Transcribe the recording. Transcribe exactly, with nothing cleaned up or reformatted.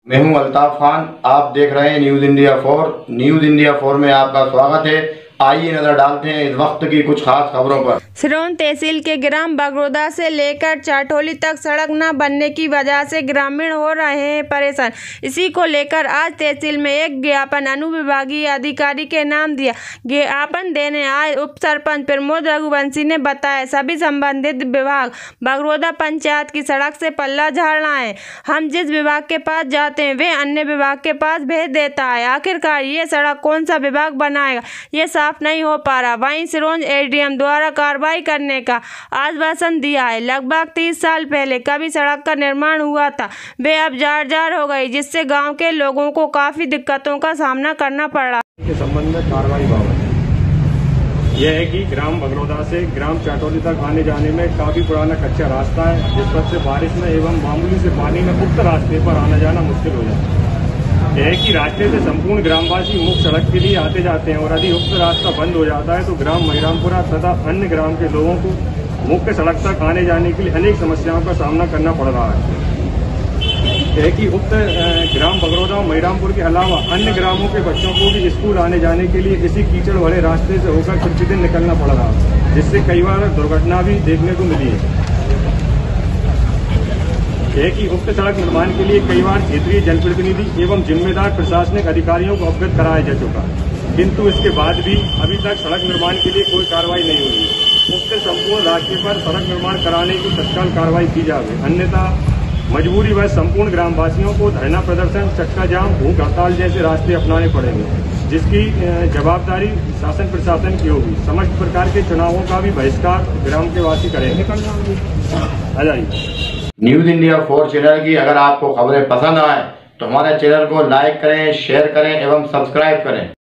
मैं हूं अल्ताफ खान। आप देख रहे हैं news India four. News India four में आपका स्वागत है। आइए नजर डालते हैं इस वक्त की कुछ खास खबरों पर। सिरोंज तहसील के ग्राम बगरोदा से लेकर चाटोली तक सड़क न बनने की वजह से ग्रामीण हो रहे हैं परेशान। इसी को लेकर आज तहसील में एक ज्ञापन अनुविभागीय अधिकारी के नाम दिया। ज्ञापन देने आए उप सरपंच प्रमोद रघुवंशी ने बताया सभी संबंधित विभाग बगरोदा पंचायत की सड़क से पल्ला झाड़ना है। हम जिस विभाग के पास जाते हैं वे अन्य विभाग के पास भेज देता है। आखिरकार ये सड़क कौन सा विभाग बनाएगा ये साफ नहीं हो पा रहा। वहीं सिरोंज एडीएम द्वारा कार्रवाई करने का आश्वासन दिया है। लगभग तीस साल पहले कभी सड़क का निर्माण हुआ था, वे अब जार जार हो गई, जिससे गांव के लोगों को काफी दिक्कतों का सामना करना पड़ रहा के संबंध में कार्रवाई बाबत यह है कि ग्राम बगरोदा से ग्राम चाटोली तक आने जाने में काफी पुराना कच्चा रास्ता है, जिस पर से बारिश में एवं मामूली से पानी में उक्त रास्ते पर आना जाना मुश्किल हो जाता है। यह है कि रास्ते से संपूर्ण ग्रामवासी मुख्य सड़क के लिए आते जाते हैं और यदि उक्त रास्ता बंद हो जाता है तो ग्राम महिरामपुरा तथा अन्य ग्राम के लोगों को मुख्य सड़क तक आने जाने के लिए अनेक समस्याओं का सामना करना पड़ रहा है। यह है कि उक्त ग्राम बगरोदा और महिरामपुर के अलावा अन्य ग्रामों के बच्चों को भी स्कूल आने जाने के लिए इसी कीचड़ भरे रास्ते से होकर प्रतिदिन निकलना पड़ रहा है, जिससे कई बार दुर्घटना भी देखने को मिली है। है कि उक्त सड़क निर्माण के लिए कई बार क्षेत्रीय जनप्रतिनिधि एवं जिम्मेदार प्रशासनिक अधिकारियों को अवगत कराया जा चुका है, किंतु इसके बाद भी अभी तक सड़क निर्माण के लिए कोई कार्रवाई नहीं हुई है। उक्त संपूर्ण रास्ते पर सड़क निर्माण कराने की तत्काल कार्रवाई की जाए, अन्यथा मजबूरी व संपूर्ण ग्रामवासियों को धरना प्रदर्शन, चक्का जाम, भूख हड़ताल जैसे रास्ते अपनाने पड़ेंगे, जिसकी जवाबदारी शासन प्रशासन की होगी। समस्त प्रकार के चुनावों का भी बहिष्कार ग्राम के वासी करेंगे। आ जाइए। न्यूज़ इंडिया फोर चैनल की अगर आपको खबरें पसंद आए तो हमारे चैनल को लाइक करें, शेयर करें एवं सब्सक्राइब करें।